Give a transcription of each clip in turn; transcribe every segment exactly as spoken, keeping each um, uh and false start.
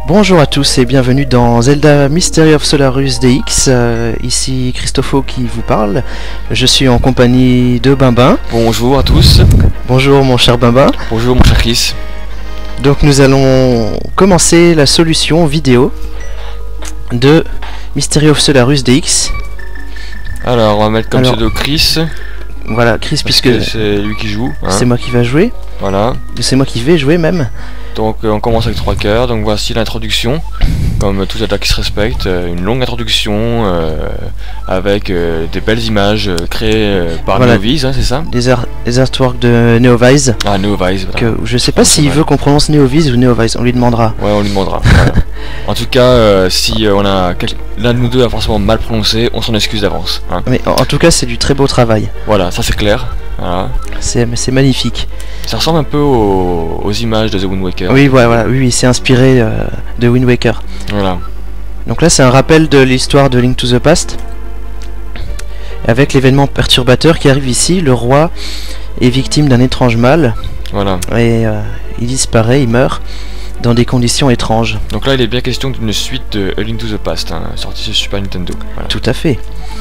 Bonjour à tous et bienvenue dans Zelda Mystery of Solarus D X, euh, ici Christopho qui vous parle. Je suis en compagnie de Bimbin. Bonjour à tous. Bonjour mon cher Bimbin. Bonjour mon cher Chris. Donc nous allons commencer la solution vidéo de Mystery of Solarus D X. Alors on va mettre comme Alors, pseudo Chris. Voilà, Chris, Parce puisque que c'est lui qui joue. Hein. c'est moi qui va jouer. Voilà. C'est moi qui vais jouer même. Donc euh, on commence avec trois cœurs. Donc voici l'introduction. Comme tous les attaques qui se respectent, euh, une longue introduction euh, avec euh, des belles images euh, créées euh, par Voilà. Neovise, hein, c'est ça? Les, art les artworks de Neovise. Ah, Neovise, voilà. Que je sais pas s'il mal. veut qu'on prononce Neovise ou Neovise, on lui demandera. Ouais, on lui demandera. Voilà. En tout cas, euh, si euh, on a quel... l'un de nous deux a forcément mal prononcé, on s'en excuse d'avance. Hein. Mais en, en tout cas, c'est du très beau travail. Voilà, ça c'est clair. Voilà. C'est c'est magnifique. Ça ressemble un peu aux, aux images de The Wind Waker. Oui, voilà, voilà, oui, oui, c'est inspiré euh, de Wind Waker. Voilà. Donc là, c'est un rappel de l'histoire de Link to the Past. Avec l'événement perturbateur qui arrive ici, le roi est victime d'un étrange mal. Voilà. Et euh, il disparaît, il meurt, dans des conditions étranges. Donc là, il est bien question d'une suite de A Link to the Past, hein, sortie sur Super Nintendo. Voilà. Tout à fait.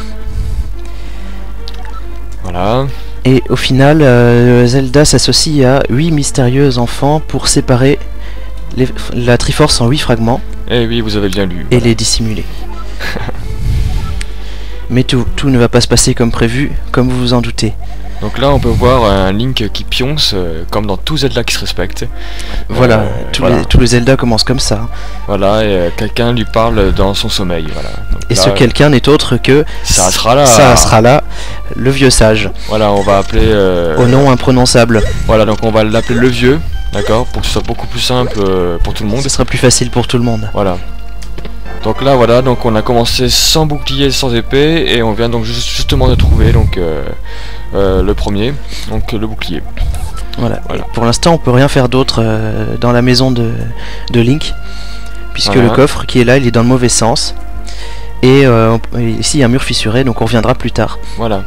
Voilà. Et au final, euh, Zelda s'associe à huit mystérieux enfants pour séparer les, la Triforce en huit fragments. Eh oui, vous avez bien lu. Et Voilà. les dissimuler. Mais tout, tout ne va pas se passer comme prévu, comme vous vous en doutez. Donc là, on peut voir un Link qui pionce, euh, comme dans tout Zelda qui se respecte. Voilà, Euh, tous, voilà. Les, tous les Zelda commencent comme ça. Voilà, et euh, quelqu'un lui parle dans son sommeil. Voilà. Donc Et là, ce quelqu'un n'est autre que... ça sera là. Ça sera là, le vieux sage, Voilà, on va appeler. Euh, au nom imprononçable. Voilà, donc on va l'appeler le vieux, d'accord, pour que ce soit beaucoup plus simple euh, pour tout le monde. Ce sera plus facile pour tout le monde. Voilà. Donc là, voilà, donc on a commencé sans bouclier, sans épée, et on vient donc juste, justement de trouver donc euh, euh, le premier, donc le bouclier. Voilà. Voilà. Et pour l'instant, on peut rien faire d'autre euh, dans la maison de, de Link, puisque Voilà. le coffre qui est là, il est dans le mauvais sens. Et euh, on- et ici, il y a un mur fissuré, donc on reviendra plus tard. Voilà.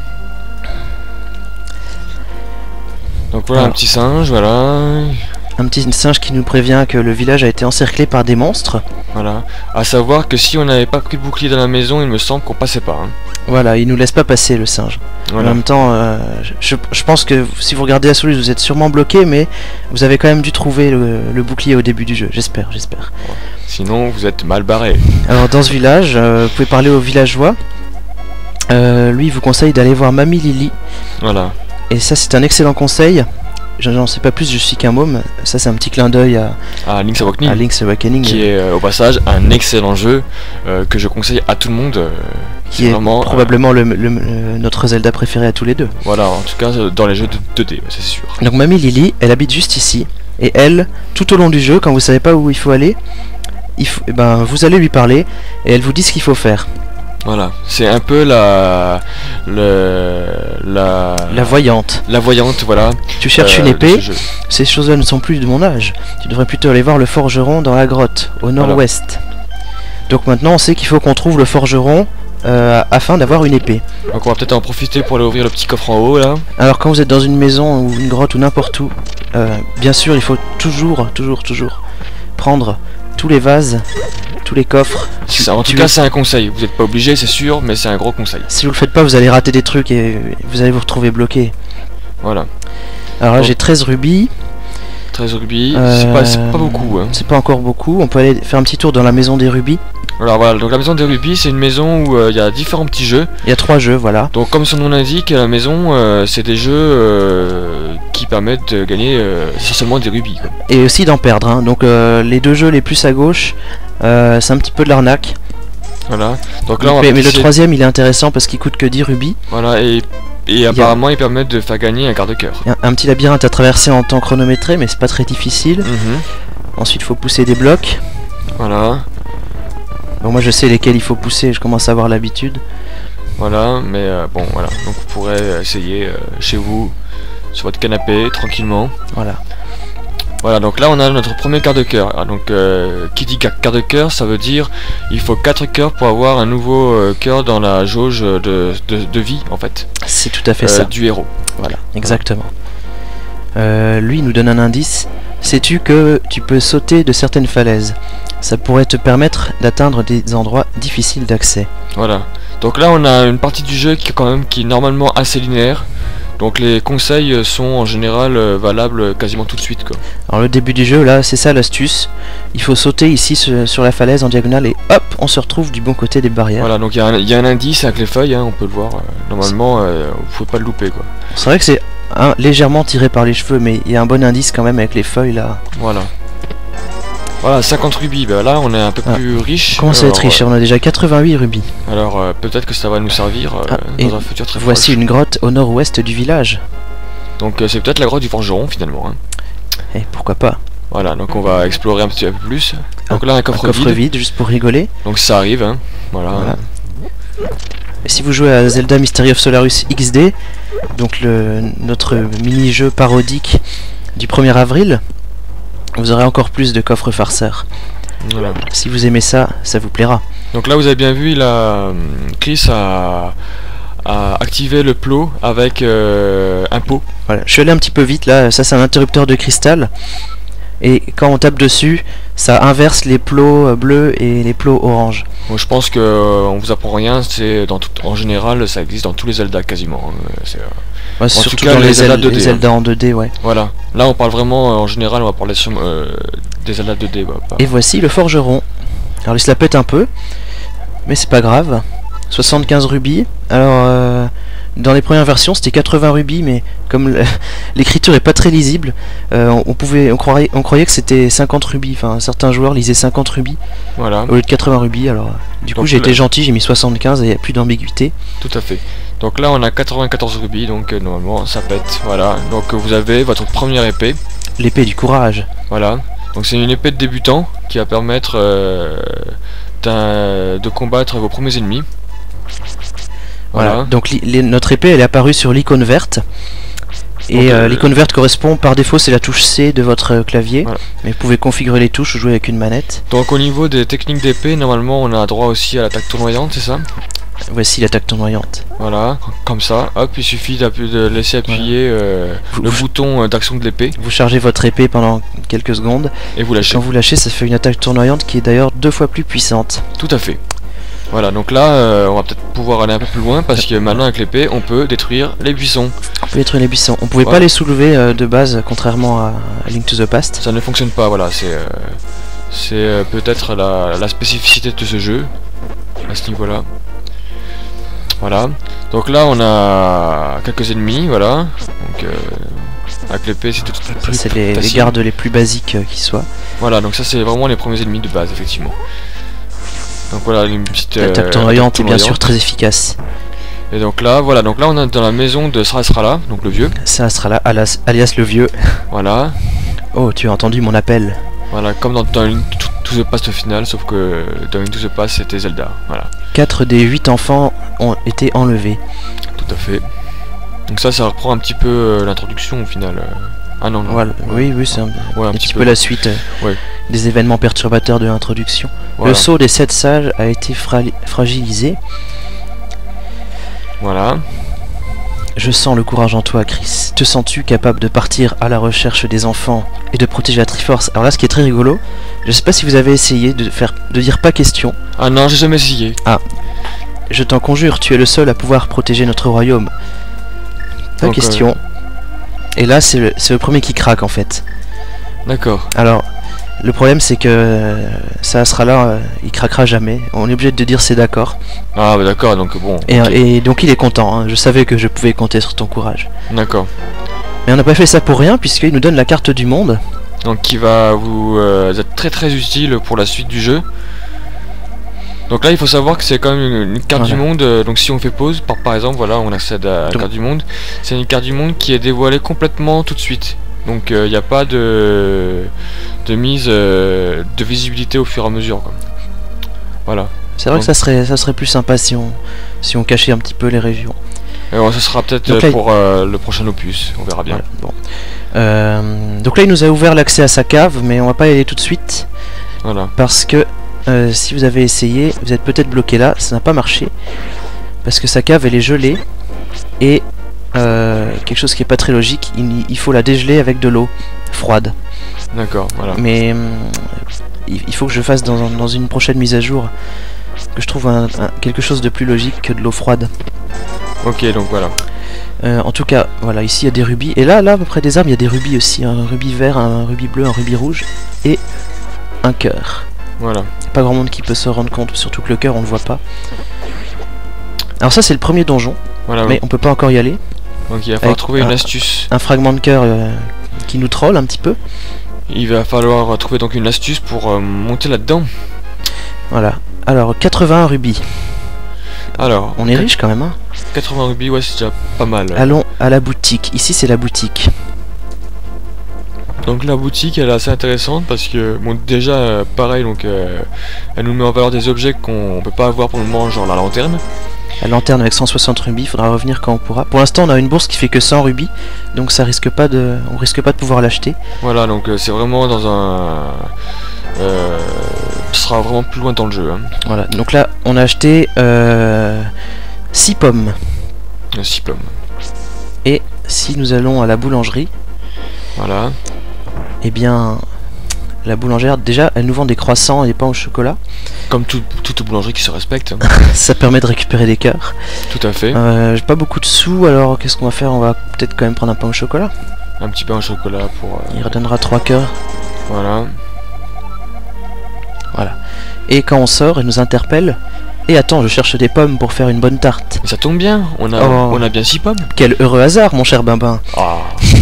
Donc voilà Alors. un petit singe, voilà. Un petit singe qui nous prévient que le village a été encerclé par des monstres. Voilà. À savoir que si on n'avait pas pris de bouclier dans la maison, il me semble qu'on passait pas. Hein. Voilà, il nous laisse pas passer le singe. Voilà. En même temps, euh, je, je pense que si vous regardez la solution, vous êtes sûrement bloqué, mais vous avez quand même dû trouver le, le bouclier au début du jeu. J'espère, j'espère. Sinon, vous êtes mal barré. Alors dans ce village, euh, vous pouvez parler aux villageois. Euh, lui, il vous conseille d'aller voir Mamie Lily. Voilà. Et ça, c'est un excellent conseil. Je n'en sais pas plus, je suis qu'un môme. Ça, c'est un petit clin d'œil à, Ah, Link's Awakening, à Link's Awakening, qui est euh, au passage un excellent jeu euh, que je conseille à tout le monde. euh, qui c'est est vraiment, euh, probablement le, le- le- notre Zelda préféré à tous les deux. Voilà, en tout cas euh, dans les jeux de deux D, c'est sûr. Donc Mamie Lily, elle habite juste ici. Et elle, tout au long du jeu, quand vous savez pas où il faut aller, il faut, eh ben, vous allez lui parler et elle vous dit ce qu'il faut faire. Voilà, c'est un peu la le la La voyante. la voyante, voilà. Tu cherches euh, une de épée, ce jeu. ces choses-là ne sont plus de mon âge. Tu devrais plutôt aller voir le forgeron dans la grotte, au nord-ouest. Donc maintenant on sait qu'il faut qu'on trouve le forgeron euh, afin d'avoir une épée. Donc on va peut-être en profiter pour aller ouvrir le petit coffre en haut là. Alors quand vous êtes dans une maison ou une grotte ou n'importe où, euh, bien sûr il faut toujours, toujours, toujours prendre tous les vases, tous les coffres. Tu- Ça, en tout tu cas veux- c'est un conseil, vous n'êtes pas obligé c'est sûr, mais c'est un gros conseil. Si vous le faites pas, vous allez rater des trucs et vous allez vous retrouver bloqué. Voilà. Alors là Bon. j'ai treize rubis, treize rubis, Euh, c'est pas, c'est pas beaucoup. Hein. c'est pas encore beaucoup. On peut aller faire un petit tour dans la maison des rubis. Alors voilà, donc la maison des rubis c'est une maison où euh, il y a différents petits jeux. Il y a trois jeux, voilà. Donc comme son nom l'indique, la maison euh, c'est des jeux euh, qui permettent de gagner euh, essentiellement des rubis. Quoi. Et aussi d'en perdre. Hein. Donc euh, les deux jeux les plus à gauche, euh, c'est un petit peu de l'arnaque. Voilà. Donc là on va Mais, mais le essayer- troisième il est intéressant parce qu'il coûte que dix rubis. Voilà et, et apparemment ils permettent de faire gagner un quart de cœur. Il y a un petit labyrinthe à traverser en temps chronométré, mais c'est pas très difficile. Mhm. Ensuite il faut pousser des blocs. Voilà. Bon, moi je sais lesquels il faut pousser, je commence à avoir l'habitude. Voilà, mais euh, bon, voilà. Donc vous pourrez essayer euh, chez vous, sur votre canapé, tranquillement. Voilà. Voilà, donc là on a notre premier quart de cœur. Ah, donc euh, qui dit quart quart de cœur, ça veut dire il faut quatre cœurs pour avoir un nouveau euh, cœur dans la jauge de, de, de vie en fait, C'est tout à fait euh, ça. du héros. Voilà, exactement. Euh, lui il nous donne un indice. sais-tu que tu peux sauter de certaines falaises? Ça pourrait te permettre d'atteindre des endroits difficiles d'accès. Voilà. Donc là on a une partie du jeu qui est quand même qui est normalement assez linéaire. Donc les conseils sont en général euh, valables quasiment tout de suite quoi. Alors le début du jeu là, c'est ça l'astuce. Il faut sauter ici sur, sur la falaise en diagonale et hop, on se retrouve du bon côté des barrières. Voilà, donc il y, y a un indice avec les feuilles, hein, on peut le voir. Euh, normalement, euh, vous pouvez pas le louper quoi. C'est vrai que c'est hein, légèrement tiré par les cheveux, mais il y a un bon indice quand même avec les feuilles là. Voilà. Voilà, cinquante rubis, bah là on est un peu ah. plus riche. Comment ça va être riche? On a déjà quatre-vingt-huit rubis. Alors euh, peut-être que ça va nous servir euh, ah, dans un futur très voici proche. Une grotte au nord-ouest du village. Donc euh, c'est peut-être la grotte du forgeron finalement. Hein. Et pourquoi pas. Voilà, donc on va explorer un petit peu plus. Donc ah, là un coffre, un coffre vide. vide, juste pour rigoler. Donc ça arrive, hein. Voilà. voilà. Et si vous jouez à Zelda Mystery of Solarus X D, donc le, notre mini-jeu parodique du premier avril, vous aurez encore plus de coffres farceurs. Voilà. Si vous aimez ça, ça vous plaira. Donc là vous avez bien vu, là, Chris a, a activé le plot avec euh, un pot. Voilà. Je suis allé un petit peu vite là, ça c'est un interrupteur de cristal. Et quand on tape dessus, ça inverse les plots bleus et les plots orange. Bon, je pense que euh, on vous apprend rien, c'est dans tout, en général ça existe dans tous les Zelda quasiment. Euh, ouais, surtout tout cas, dans les, les Zelda, deux D, les Zelda hein. en deux D, ouais. Voilà, là on parle vraiment, euh, en général on va parler sur, euh, des Zelda deux D. Bah, et voici le forgeron. Alors il se la pète un peu, mais c'est pas grave. soixante-quinze rubis, alors... Euh, dans les premières versions c'était quatre-vingts rubis, mais comme l'écriture est pas très lisible, euh, on, on pouvait, on croyait, on croyait que c'était cinquante rubis. Enfin, certains joueurs lisaient cinquante rubis voilà. au lieu de quatre-vingts rubis. Alors, du donc coup, j'ai été gentil, j'ai mis soixante-quinze et il n'y a plus d'ambiguïté. Tout à fait. Donc là, on a quatre-vingt-quatorze rubis, donc euh, normalement ça pète. Voilà. Donc vous avez votre première épée. L'épée du courage. Voilà. Donc c'est une épée de débutant qui va permettre euh, de combattre vos premiers ennemis. Voilà. Voilà, donc notre épée elle est apparue sur l'icône verte. Et euh, euh, l'icône verte correspond par défaut, c'est la touche C de votre clavier. Voilà. Mais vous pouvez configurer les touches ou jouer avec une manette. Donc au niveau des techniques d'épée, normalement on a droit aussi à l'attaque tournoyante, c'est ça? Voici l'attaque tournoyante. Voilà, comme ça, hop, il suffit de laisser appuyer voilà. euh, vous, le vous, bouton d'action de l'épée. Vous chargez votre épée pendant quelques secondes. Et vous lâchez. Quand vous lâchez, ça fait une attaque tournoyante qui est d'ailleurs deux fois plus puissante. Tout à fait. Voilà, donc là, euh, on va peut-être pouvoir aller un peu plus loin parce que maintenant avec l'épée, on peut détruire les buissons. On peut détruire les buissons. On pouvait voilà. pas les soulever euh, de base, contrairement à, à Link to the Past. Ça ne fonctionne pas, voilà. C'est euh, c'est euh, peut-être la, la spécificité de ce jeu à ce niveau-là. Voilà. Donc là, on a quelques ennemis, voilà. Donc euh, avec l'épée, c'est tout, tout, tout c'est les, les gardes les plus basiques euh, qui soient. Voilà, donc ça c'est vraiment les premiers ennemis de base, effectivement. Donc voilà une petite l'attaque euh, tournoyante est bien sûr très efficace. Et donc là, voilà, donc là on est dans la maison de Sahasrahla, donc le vieux. Sahasrahla, alias, alias le vieux. Voilà. Oh, tu as entendu mon appel. Voilà, comme dans, dans Link to the Past final, sauf que dans Link to the Past c'était Zelda. Voilà. quatre des huit enfants ont été enlevés. Tout à fait. Donc ça, ça reprend un petit peu euh, l'introduction au final. Euh... Ah non, non. Voilà. Oui, oui, c'est un, ouais, un, un petit peu, peu la suite euh, ouais. des événements perturbateurs de l'introduction. Voilà. Le sceau des sept sages a été fra fragilisé. Voilà. Je sens le courage en toi, Chris. Te sens-tu capable de partir à la recherche des enfants et de protéger la Triforce? Alors là, ce qui est très rigolo, je sais pas si vous avez essayé de faire, de dire pas question. Ah non, j'ai jamais essayé. Ah. Je t'en conjure, tu es le seul à pouvoir protéger notre royaume. Pas Donc, question. Euh... Et là, c'est le, le premier qui craque en fait. D'accord. Alors, le problème c'est que euh, ça sera là, euh, il craquera jamais. On est obligé de dire c'est d'accord. Ah bah d'accord, donc bon. Et, okay. et donc il est content, hein. Je savais que je pouvais compter sur ton courage. D'accord. Mais on n'a pas fait ça pour rien, puisqu'il nous donne la carte du monde. Donc qui va vous euh, être très très utile pour la suite du jeu. Donc là il faut savoir que c'est quand même une, une carte voilà. du monde, euh, donc si on fait pause, par, par exemple, voilà, on accède à la donc. carte du monde. C'est une carte du monde qui est dévoilée complètement tout de suite. Donc il euh, n'y a pas de, de mise euh, de visibilité au fur et à mesure, quoi. Voilà. C'est vrai donc. que ça serait, ça serait plus sympa si on, si on cachait un petit peu les régions. Et bon, ce sera peut-être pour euh, le prochain opus, on verra bien. Voilà, bon. euh, donc là il nous a ouvert l'accès à sa cave, mais on va pas y aller tout de suite. Voilà. Parce que Euh, si vous avez essayé, vous êtes peut-être bloqué là, ça n'a pas marché parce que sa cave elle est gelée et euh, quelque chose qui est pas très logique. Il, il faut la dégeler avec de l'eau froide. D'accord, voilà. Mais hum, il, il faut que je fasse dans, dans une prochaine mise à jour que je trouve un, un, quelque chose de plus logique que de l'eau froide. Ok, donc voilà. Euh, en tout cas, voilà, ici il y a des rubis. Et là, là, à peu près des arbres, il y a des rubis aussi. Un rubis vert, un rubis bleu, un rubis rouge et un cœur. Voilà. Pas grand monde qui peut se rendre compte, surtout que le cœur on le voit pas. Alors ça c'est le premier donjon, Voilà, mais ouais. on peut pas encore y aller. Donc il va falloir Avec trouver un- une astuce. Un fragment de cœur euh, qui nous troll un petit peu. Il va falloir trouver donc une astuce pour euh, monter là-dedans. Voilà. Alors quatre-vingts rubis. Alors, On est riche quand même, hein. quatre-vingts rubis, ouais, c'est déjà pas mal. Allons à la boutique. Ici c'est la boutique. Donc la boutique, elle est assez intéressante parce que, bon, déjà, euh, pareil, donc, euh, elle nous met en valeur des objets qu'on peut pas avoir pour le moment, genre la lanterne. La lanterne avec cent soixante rubis, il faudra revenir quand on pourra. Pour l'instant on a une bourse qui fait que cent rubis, donc ça risque pas de, on risque pas de pouvoir l'acheter. Voilà, donc euh, c'est vraiment dans un... Euh, ce sera vraiment plus loin dans le jeu. Hein. Voilà. Donc là on a acheté euh, six pommes. Euh, six pommes. Et si nous allons à la boulangerie, Voilà. eh bien la boulangère déjà elle nous vend des croissants et des pains au chocolat. Comme tout- toute boulangerie qui se respecte. Hein. Ça permet de récupérer des cœurs. Tout à fait. Euh, J'ai pas beaucoup de sous, alors qu'est-ce qu'on va faire? On va peut-être quand même prendre un pain au chocolat. Un petit pain au chocolat pour... euh, Il redonnera trois cœurs. Voilà. Voilà. Et quand on sort, elle nous interpelle. Et attends, je cherche des pommes pour faire une bonne tarte. Mais ça tombe bien, on a, Oh. on a bien six pommes. Quel heureux hasard, mon cher Bimbin. Ah.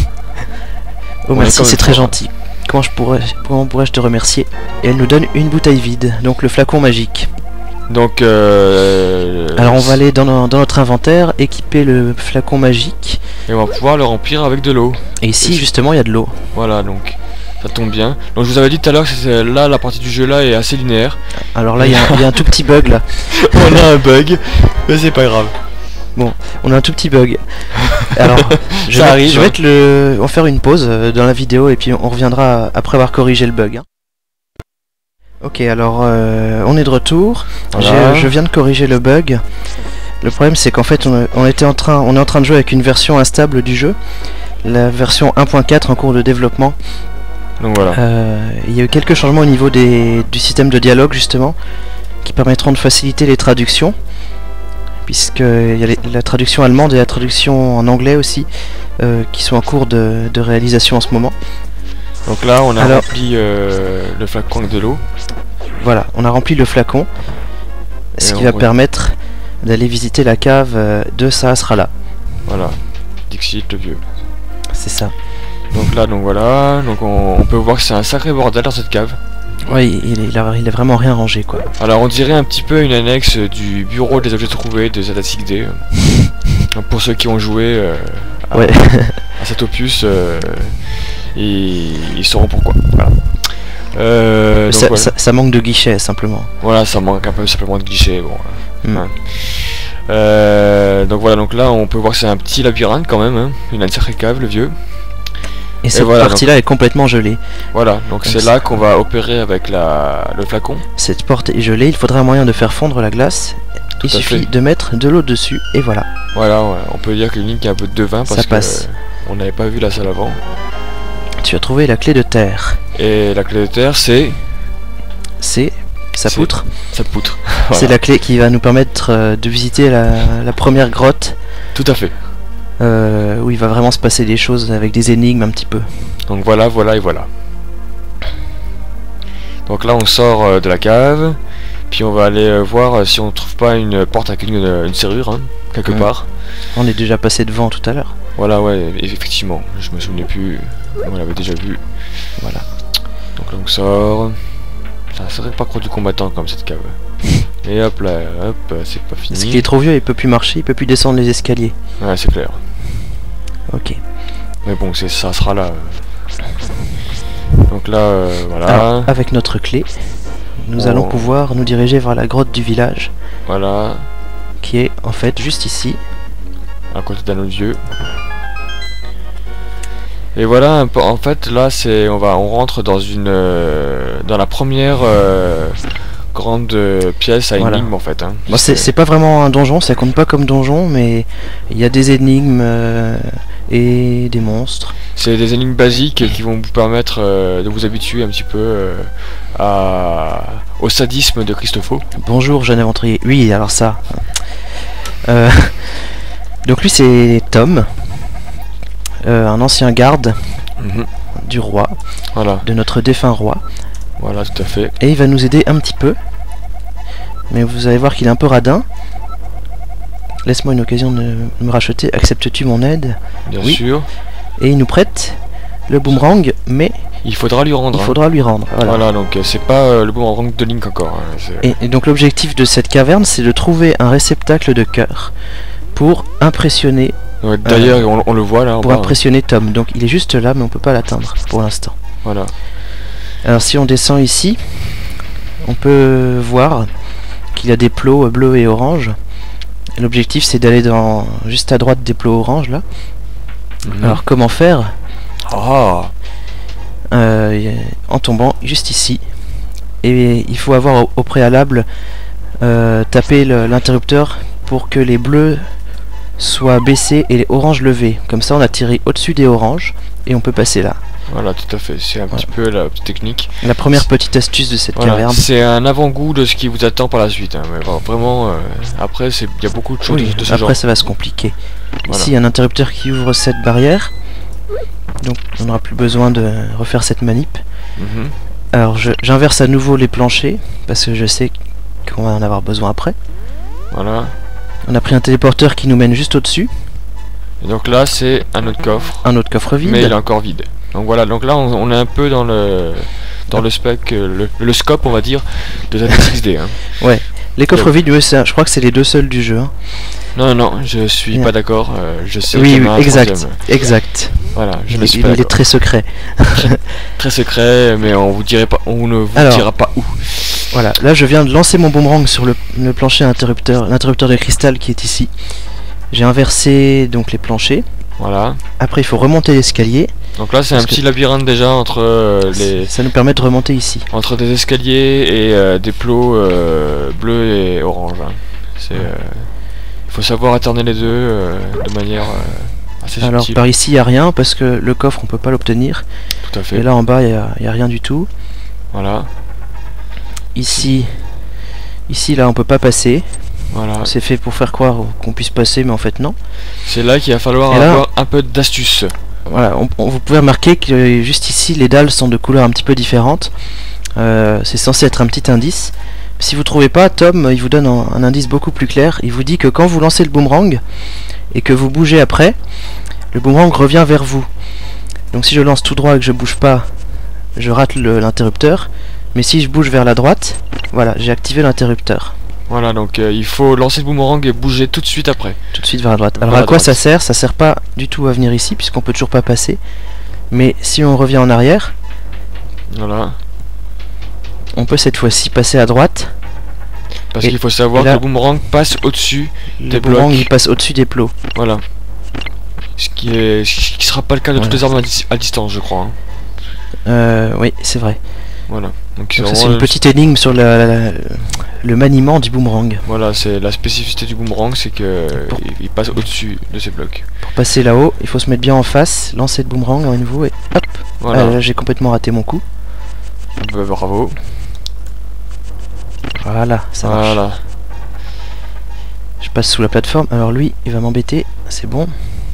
Oh On est merci, comme c'est très toi. gentil. Comment je pourrais, comment pourrais-je te remercier? Et elle nous donne une bouteille vide, donc le flacon magique. Donc, euh, Alors on va aller dans, no- dans notre inventaire, équiper le flacon magique. et on va pouvoir le remplir avec de l'eau. Et ici justement il y a de l'eau. Voilà, donc ça tombe bien. Donc je vous avais dit tout à l'heure que c'était- là, la partie du jeu là est assez linéaire. Alors là il y, a un- il y a un tout petit bug là. On a un bug, mais c'est pas grave. On a un tout petit bug. Alors, je Ça vais, arrive, je vais hein. mettre le, on va faire une pause euh, dans la vidéo et puis on reviendra après avoir corrigé le bug. hein. Ok, alors euh, on est de retour. Voilà. J'ai- Je viens de corriger le bug. Le problème c'est qu'en fait on, on était en train, on est en train de jouer avec une version instable du jeu, la version un point quatre en cours de développement. Donc voilà. Euh, il y a eu quelques changements au niveau des, du système de dialogue justement, qui permettront de faciliter les traductions, puisque il y a les- la traduction allemande et la traduction en anglais aussi, euh, qui sont en cours de, de réalisation en ce moment. Donc là, on a Alors- rempli euh, le flacon avec de l'eau. Voilà, on a rempli le flacon, ce Et qui on va re- permettre d'aller visiter la cave euh, de Sahasrara. Voilà. Dixit le vieux. C'est ça. Donc là, donc voilà. Donc on, on peut voir que c'est un sacré bordel dans cette cave. Ouais, il, il, a, il a vraiment rien rangé quoi. Alors on dirait un petit peu une annexe du bureau des objets trouvés de Z X D. Donc, pour ceux qui ont joué euh, à, Ouais. à cet opus, euh, ils, ils sauront pourquoi. Voilà. Euh, donc ça, voilà. ça- ça manque de guichet simplement. Voilà, ça manque un peu simplement de cliché. Bon. Mm. Ouais. Euh, donc voilà, donc là on peut voir que c'est un petit labyrinthe quand même, hein. Il a une sacrée cave le vieux. Et cette voilà, partie-là est complètement gelée. Voilà, donc c'est c'est- là qu'on va opérer avec la, le flacon. Cette porte est gelée, il faudra un moyen de faire fondre la glace. Il à suffit fait. de mettre de l'eau dessus et voilà. Voilà, ouais, on peut dire que Link a un peu de vin parce Ça que passe. euh, on n'avait pas vu la salle avant. Tu as trouvé la clé de terre. Et la clé de terre, c'est C'est sa C'est- poutre. sa poutre. C'est Voilà. la clé qui va nous permettre euh, de visiter la, la première grotte Tout à fait. euh, où il va vraiment se passer des choses avec des énigmes un petit peu. Donc voilà, voilà et voilà. Donc là on sort euh, de la cave, puis on va aller euh, voir euh, si on trouve pas une porte avec une, une serrure, hein, quelque Mhm. part. On est déjà passé devant tout à l'heure. Voilà, ouais, effectivement, je me souvenais plus, on l'avait déjà vu. Voilà. Donc là on sort. Ça serait pas trop du combattant comme cette cave. Et hop là, hop, c'est pas Parce qu'il fini. est trop vieux, il peut plus marcher, il peut plus descendre les escaliers. Ouais, c'est clair. Ok. Mais bon, c'est ça sera là. Donc là, euh, voilà. Alors, avec notre clé, nous Oh. allons pouvoir nous diriger vers la grotte du village, Voilà, qui est en fait juste ici. à côté d'un autre vieux. Et voilà, un peu- en fait, là, c'est, on va, on rentre dans une, euh, dans la première, euh, grande euh, pièce à Voilà. énigmes en fait. Hein. Bon, c'est c'est pas vraiment un donjon, ça compte pas comme donjon, mais il y a des énigmes euh, et des monstres. C'est des énigmes basiques qui vont vous permettre euh, de vous habituer un petit peu euh, à... au sadisme de Christopho. Bonjour jeune aventurier. Oui, alors ça. Euh, donc lui c'est Tom, euh, un ancien garde Mhm. du roi, Voilà, de notre défunt roi, voilà, tout à fait. et il va nous aider un petit peu. Mais vous allez voir qu'il est un peu radin. Laisse-moi une occasion de me racheter. Acceptes-tu mon aide? Bien Oui. sûr. Et il nous prête le boomerang, mais Il faudra lui rendre. il hein. faudra lui rendre. Voilà. Voilà, donc euh, c'est pas euh, le boomerang de Link encore. hein, c'est- Et, et donc l'objectif de cette caverne, c'est de trouver un réceptacle de cœur pour impressionner, Ouais, D'ailleurs, on, on le voit là en pour bas. hein. impressionner Tom. Donc il est juste là, mais on peut pas l'atteindre pour l'instant. Voilà. Alors si on descend ici, on peut voir qu'il y a des plots bleus et orange. L'objectif c'est d'aller dans juste à droite des plots orange là. Mhm. Alors comment faire? Ah, Euh, y a- en tombant juste ici. Et il faut avoir au, au préalable euh, tapé le- l'interrupteur pour que les bleus soient baissés et les oranges levés. Comme ça on atterrit au-dessus des oranges et on peut passer là. voilà, tout à fait. C'est un Voilà. petit peu la petite technique. La première petite astuce de cette Voilà, caverne. c'est un avant-goût de ce qui vous attend par la suite. hein, Mais vra- vraiment, euh, après, c'est- il y a beaucoup de choses Oui, de, de ce après genre. ça va se compliquer. Voilà. Ici il y a un interrupteur qui ouvre cette barrière. Donc on n'aura plus besoin de refaire cette manip. Mhm. Alors je- j'inverse à nouveau les planchers parce que je sais qu'on va en avoir besoin après. Voilà. On a pris un téléporteur qui nous mène juste au-dessus. Et donc là, c'est un autre coffre, Un autre coffre vide. mais il est encore vide. Donc voilà, donc là, on, on est un peu dans le dans le spec, euh, le, le scope, on va dire, de Z X D. Hein. Les coffres vides, oui, ça, je crois que c'est les deux seuls du jeu. hein. Non, non, je suis Bien. pas d'accord. euh, je sais Oui, qu'il y oui, en a un exact, troisième. exact. Voilà, je Il, ne suis il- pas il est d'accord. très secret. Très secret, mais on vous dirait pas, on ne vous Alors. dira pas où. Voilà, là je viens de lancer mon boomerang sur le, le plancher interrupteur, l'interrupteur de cristal qui est ici. J'ai inversé donc les planchers. Voilà. Après il faut remonter l'escalier. Donc là, c'est un Parce que- petit labyrinthe déjà entre euh, les Ça nous permet de remonter ici. entre des escaliers et euh, des plots euh, bleus et orange. hein. C'est, euh, il faut savoir alterner les deux euh, de manière euh, assez Alors subtile. par ici il n'y a rien parce que le coffre on peut pas l'obtenir. Tout à fait. Et là en bas il n'y a, il y a rien du tout. Voilà, Ici, ici là on peut pas passer. voilà. C'est fait pour faire croire qu'on puisse passer mais en fait non. C'est là qu'il va falloir Et là- avoir un peu d'astuce. Voilà, on- on- vous pouvez remarquer que euh, juste ici les dalles sont de couleurs un petit peu différentes. Euh, c'est censé être un petit indice. Si vous trouvez pas, Tom, il vous donne un, un indice beaucoup plus clair. Il vous dit que quand vous lancez le boomerang et que vous bougez après, le boomerang revient vers vous. Donc si je lance tout droit et que je bouge pas, je rate le- l'interrupteur. Mais si je bouge vers la droite, voilà, j'ai activé l'interrupteur. Voilà, donc euh, il faut lancer le boomerang et bouger tout de suite après. Tout de suite vers la droite. Alors Vers à la quoi droite. ça sert? Ça sert pas du tout à venir ici puisqu'on peut toujours pas passer. Mais si on revient en arrière, Voilà. on peut cette fois-ci passer à droite. Parce Et- qu'il faut savoir et là- que le boomerang passe au-dessus. Le Des boomerang blocs. il passe au-dessus des plots. Voilà. Ce qui est, ce qui sera pas le cas de toutes Voilà. les armes à, dis- à distance, je crois. hein. Euh, oui, c'est vrai. Voilà. Donc, Donc ça, vraiment c'est une le- petite énigme sur la- la- le maniement du boomerang. Voilà, c'est la spécificité du boomerang, c'est que Pour- il- il passe au-dessus de ces blocs. Pour passer là-haut, il faut se mettre bien en face, lancer le boomerang à nouveau et hop. Voilà. Ah, là j'ai complètement raté mon coup. Bah, bravo. Voilà, ça marche. Voilà. Je passe sous la plateforme. Alors lui, il va m'embêter. C'est bon.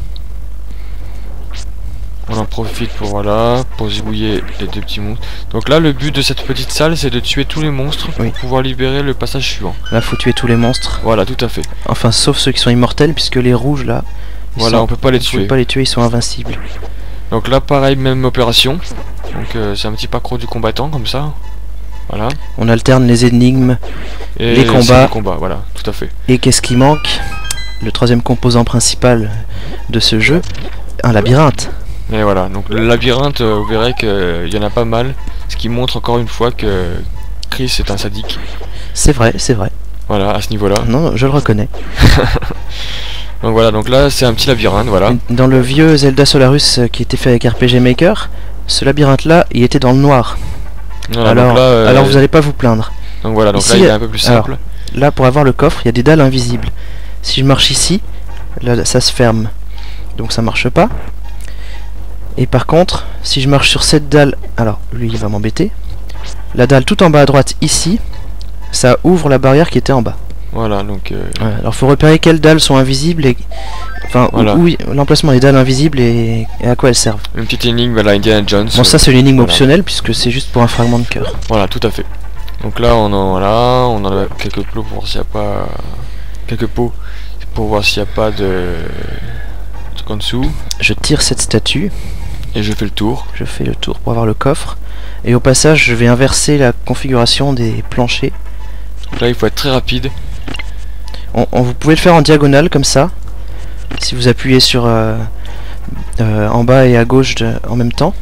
On en profite pour voilà, pour zigouiller les deux petits monstres. Donc là, le but de cette petite salle, c'est de tuer tous les monstres pour Oui. pouvoir libérer le passage suivant. Là, faut tuer tous les monstres. Voilà, tout à fait. Enfin, sauf ceux qui sont immortels, puisque les rouges là, ils Voilà, sont- on peut pas les vous pouvez tuer. pas les tuer, ils sont invincibles. Donc là, pareil, même opération. Donc euh, c'est un petit parcours du combattant comme ça. Voilà. On alterne les énigmes. Et Les c'est combats. le combat, voilà, tout à fait. Et qu'est-ce qui manque? Le troisième composant principal de ce jeu, un labyrinthe. Et voilà, donc le labyrinthe, euh, vous verrez qu'il y en a pas mal. Ce qui montre encore une fois que Chris est un sadique. C'est vrai, c'est vrai. Voilà, à ce niveau-là. Non, je le reconnais. Donc voilà, donc là c'est un petit labyrinthe, voilà. Dans le vieux Zelda Solarus euh, qui était fait avec R P G Maker, ce labyrinthe là, il était dans le noir. Voilà, alors, donc là, euh, alors vous allez pas vous plaindre. Donc voilà, donc Ici, là il est un peu plus simple. alors, là, pour avoir le coffre, il y a des dalles invisibles. Si je marche ici, là, ça se ferme. Donc ça marche pas. Et par contre, si je marche sur cette dalle... Alors, lui, il va m'embêter. La dalle tout en bas à droite, ici, ça ouvre la barrière qui était en bas. Voilà, donc... Euh... Ouais, alors, faut repérer quelles dalles sont invisibles et... Enfin, voilà. où, où l'emplacement des dalles invisibles et... et à quoi elles servent. Une petite énigme à la Indiana Jones. Bon, ça, c'est une énigme voilà. optionnelle, puisque c'est juste pour un fragment de cœur. Voilà, tout à fait. Donc là, on en, voilà, on en a quelques plots pour voir s'il n'y a pas... Quelques pots pour voir s'il n'y a pas de... truc en dessous. Je tire cette statue. Et je fais le tour. Je fais le tour pour avoir le coffre. Et au passage, je vais inverser la configuration des planchers. Donc là, il faut être très rapide. On, on, vous pouvez le faire en diagonale, comme ça. Si vous appuyez sur... Euh, euh, en bas et à gauche de, en même temps.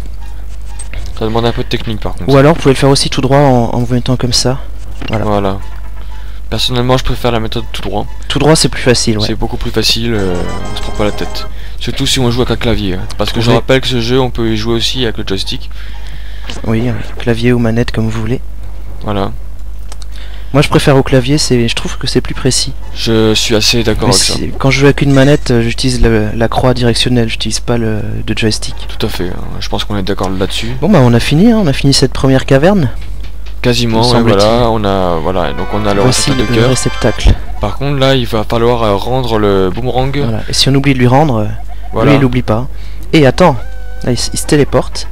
Ça demande un peu de technique, par contre. Ou alors, vous pouvez le faire aussi tout droit en, en vous mettant comme ça. Voilà. Voilà. Personnellement, je préfère la méthode tout droit. Tout droit, c'est plus facile, ouais. C'est beaucoup plus facile, euh, on se prend pas la tête. Surtout si on joue avec un clavier. Hein. Parce que Oui. je rappelle que ce jeu, on peut y jouer aussi avec le joystick. Oui, clavier ou manette, comme vous voulez. Voilà. Moi, je préfère au clavier, c'est, je trouve que c'est plus précis. Je suis assez d'accord avec ça. Quand je joue avec une manette, j'utilise la croix directionnelle, j'utilise pas le de joystick. Tout à fait, hein. Je pense qu'on est d'accord là-dessus. Bon bah on a fini, hein. On a fini cette première caverne. Quasiment, ouais, voilà, on a, voilà, donc on a le Voici réceptacle de le cœur. réceptacle. Par contre, là, il va falloir euh, rendre le boomerang. Voilà. Et si on oublie de lui rendre, euh, voilà. lui il l'oublie pas. Et attends, là, il, il se téléporte.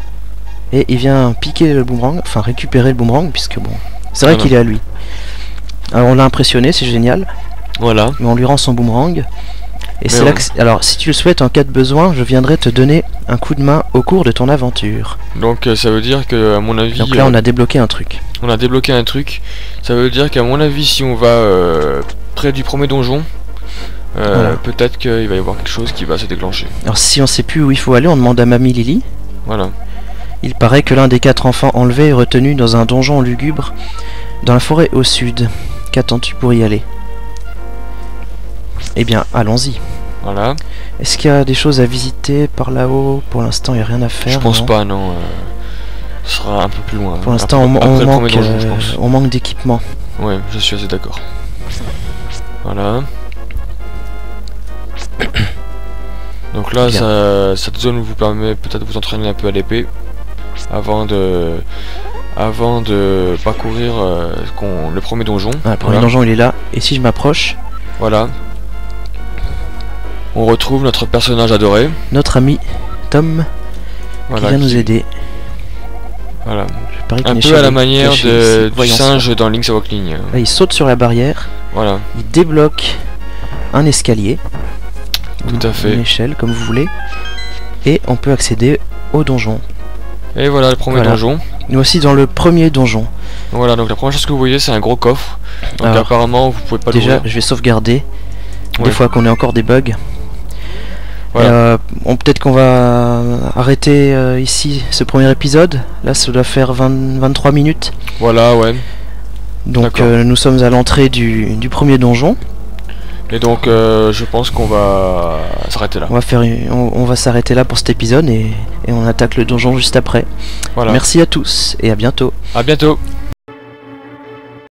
Et il vient piquer le boomerang, enfin récupérer le boomerang, puisque bon, c'est vrai voilà. qu'il est à lui. Alors on l'a impressionné, c'est génial. Voilà. Mais on lui rend son boomerang. Et c'est on... là que... Alors, si tu le souhaites, en cas de besoin, je viendrai te donner un coup de main au cours de ton aventure. Donc euh, ça veut dire que, à mon avis... Donc là, euh, on a débloqué un truc. On a débloqué un truc. Ça veut dire qu'à mon avis, si on va euh, près du premier donjon, euh, voilà. peut-être qu'il va y avoir quelque chose qui va se déclencher. Alors si on sait plus où il faut aller, on demande à Mamie Lily. Voilà. Il paraît que l'un des quatre enfants enlevés est retenu dans un donjon lugubre dans la forêt au sud. Qu'attends-tu pour y aller? Eh bien, allons-y. Voilà. Est-ce qu'il y a des choses à visiter par là-haut? Pour l'instant, il n'y a rien à faire. Je pense non pas, non. Euh, ce sera un peu plus loin. Pour l'instant, on, on, manque, donjon, euh, on manque d'équipement. Ouais, je suis assez d'accord. Voilà. Donc là, ça, cette zone vous permet peut-être de vous entraîner un peu à l'épée avant de, avant de parcourir euh, qu'on, le premier donjon. Ah, le premier voilà. donjon, il est là. Et si je m'approche, voilà, on retrouve notre personnage adoré, notre ami Tom, voilà, qui vient qui... nous aider. Voilà. Un peu à la manière de, du singe ça. Dans Link's Awakening. Là, il saute sur la barrière. Voilà. Il débloque un escalier. Tout à fait. Une échelle, comme vous voulez. Et on peut accéder au donjon. Et voilà le premier voilà. donjon. Nous aussi dans le premier donjon. Voilà, donc la première chose que vous voyez, c'est un gros coffre. Donc alors, apparemment, vous pouvez pas déjà, je vais sauvegarder. Ouais. Des fois qu'on ait encore des bugs. Voilà. Euh, on peut-être qu'on va arrêter euh, ici ce premier épisode. Là, ça doit faire vingt, vingt-trois minutes. Voilà, ouais. Donc euh, nous sommes à l'entrée du, du premier donjon. Et donc euh, je pense qu'on va s'arrêter là. On va faire, une, on, on va s'arrêter là pour cet épisode et, et on attaque le donjon juste après. Voilà. Merci à tous et à bientôt. À bientôt.